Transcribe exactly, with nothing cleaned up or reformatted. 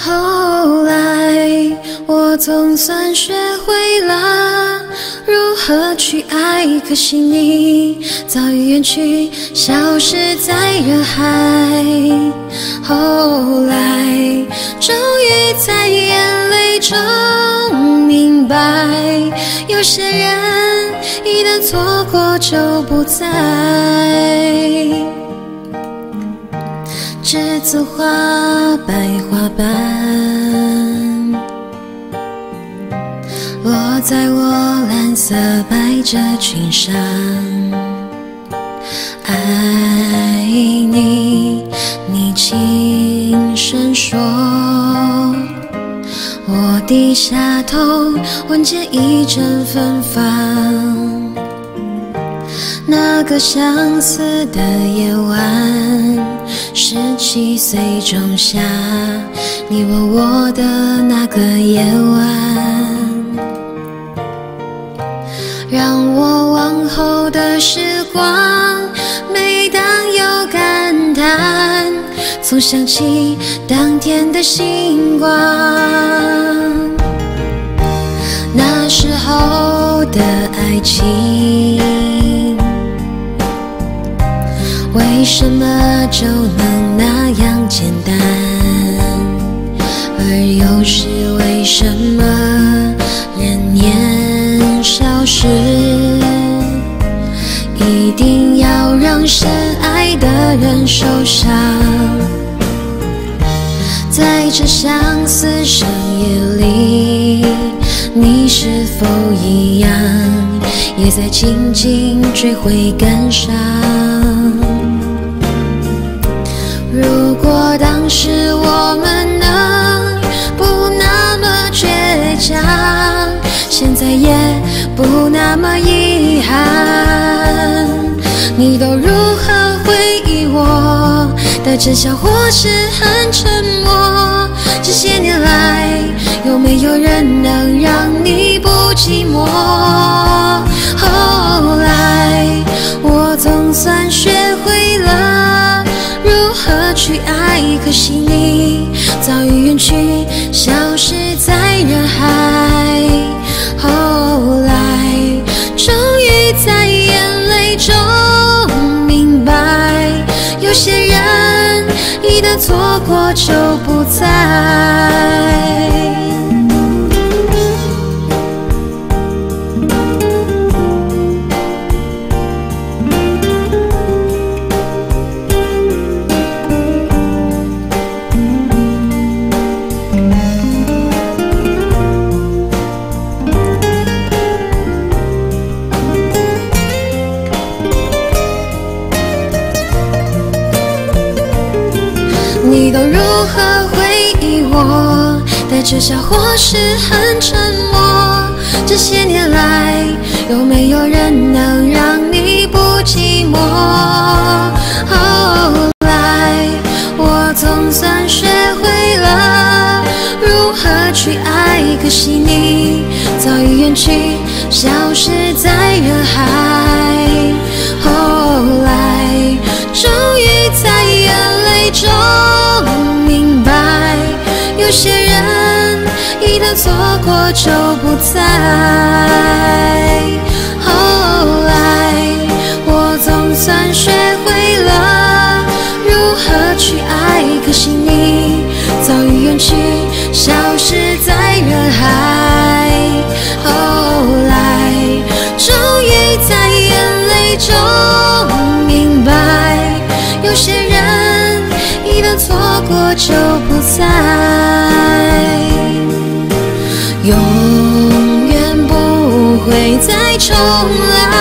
后来我总算学会了如何去爱，可惜你早已远去，消失在人海。后来终于在眼泪中明白，有些人一旦错过就不再。栀子花白花瓣落在我蓝色百褶裙上，爱你，你轻声说。我低下头，闻见一阵芬芳。那个相似的夜晚，十七岁仲夏，你吻我的那个夜晚，让我往后的时光，每当有感叹，总想起当天的星光。那时候的爱情，为什么就能那样简单？而又是为什么人年少时，一定要让深爱的人受伤？在这相似深夜里，你是否一样，也在紧紧追回感伤？如果当时我们能不那么倔强，现在也不那么遗憾。你都如何回忆我？带着笑或是很沉默？这些年来，有没有人能让你不寂寞？后来我总算学会了如何去爱，可惜你早已远去，消失在人海。后来终于在眼泪中明白，有些人一旦错过就不再。你都如何回忆我？带着笑或是很沉默？这些年来，有没有人能让你不寂寞？后来我总算学会了如何去爱，可惜你早已远去，消失在人海。后来终于在眼泪中明白，有些人一旦错过就不再。后来我总算学会了如何去爱，可惜你早已远去，消失在人海。后来终于在眼泪中明白，有些人一旦错过就不再，永远不会再重来。